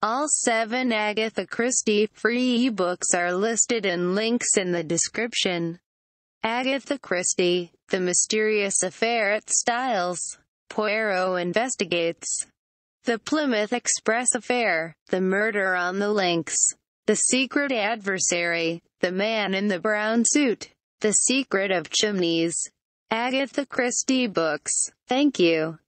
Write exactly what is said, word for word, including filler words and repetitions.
All seven Agatha Christie free ebooks are listed in links in the description. Agatha Christie, The Mysterious Affair at Styles. Poirot Investigates. The Plymouth Express Affair, The Murder on the Links. The Secret Adversary, The Man in the Brown Suit. The Secret of Chimneys. Agatha Christie Books. Thank you.